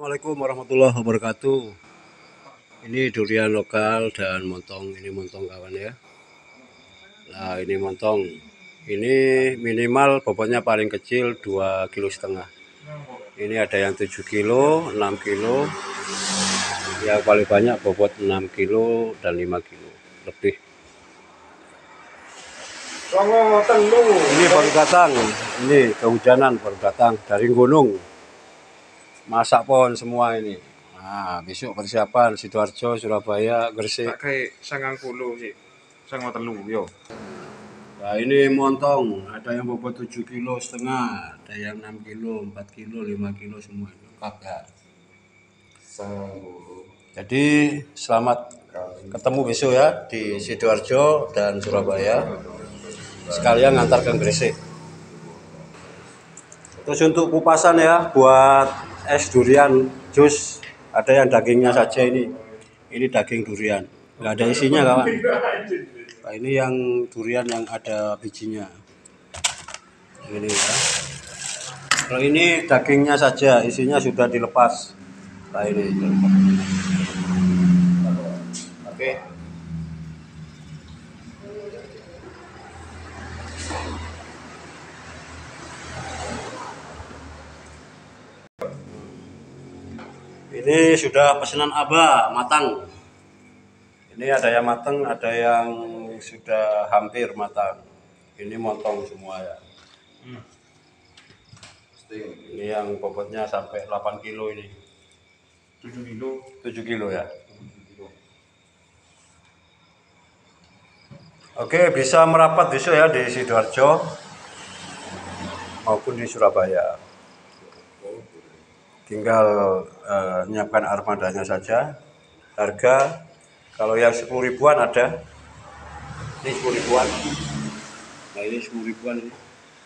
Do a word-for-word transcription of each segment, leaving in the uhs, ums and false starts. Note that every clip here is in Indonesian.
Assalamualaikum warahmatullahi wabarakatuh. Ini durian lokal dan montong. Ini montong kawan ya. Nah ini montong. Ini minimal bobotnya paling kecil dua kilo setengah. Ini ada yang tujuh kilo, enam kilo. Yang paling banyak bobot enam kilo dan lima kilo lebih. Ini baru datang. Ini kehujanan baru datang dari gunung. Masak pohon semua ini. Nah, besok persiapan Sidoarjo, Surabaya, Gresik. Pakai sangang puluh sih, sangang telu yo. Nah, ini montong, ada yang bobot tujuh kilo setengah, ada yang enam kilo, empat kilo, lima kilo semua lengkap ya. Jadi selamat ketemu besok ya di Sidoarjo dan Surabaya. Sekalian ngantar ke Gresik. Terus untuk kupasan ya buat es durian jus, ada yang dagingnya saja ini. Ini daging durian, nggak ada isinya kawan. Nah, ini yang durian yang ada bijinya. Ini ya. Kalau ini dagingnya saja, isinya sudah dilepas. Nah ini. Oke. Ini sudah pesanan Abah matang. Ini ada yang matang, ada yang sudah hampir matang. Ini montong semua ya. Hmm. Ini yang bobotnya sampai delapan kilo ini. tujuh kilo. tujuh kilo ya. Oke, bisa merapat besok ya di Sidoarjo maupun di Surabaya. Tinggal uh, menyiapkan armadanya saja. Harga kalau yang sepuluh ribuan ada. Ini sepuluh ribuan. Nah ini sepuluh ribuan ini.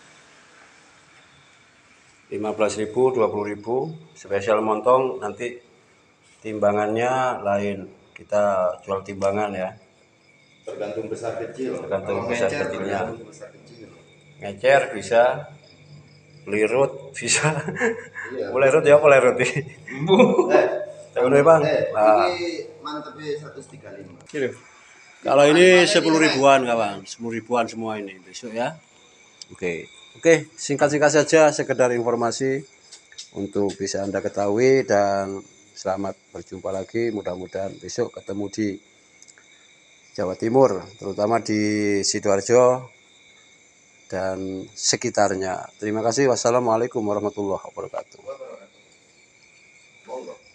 lima belas ribu, dua puluh ribu. Spesial montong nanti timbangannya lain. Kita jual timbangan ya. Tergantung besar kecil. Tergantung Kalau besar ngecer, kecilnya. tergantung besar kecil. Ngecer bisa. Pelirut bisa. Iya. Pelirut ya pelirut. Eh, Tahu bang? Eh, Nah. ini mantepnya seratus tiga puluh lima. Gitu. Kalau ini sepuluh ribuan kawan, sepuluh ribuan semua ini besok ya. Oke, oke, singkat-singkat saja sekedar informasi untuk bisa Anda ketahui dan selamat berjumpa lagi. Mudah-mudahan besok ketemu di Jawa Timur, terutama di Sidoarjo dan sekitarnya. Terima kasih. Wassalamualaikum warahmatullahi wabarakatuh.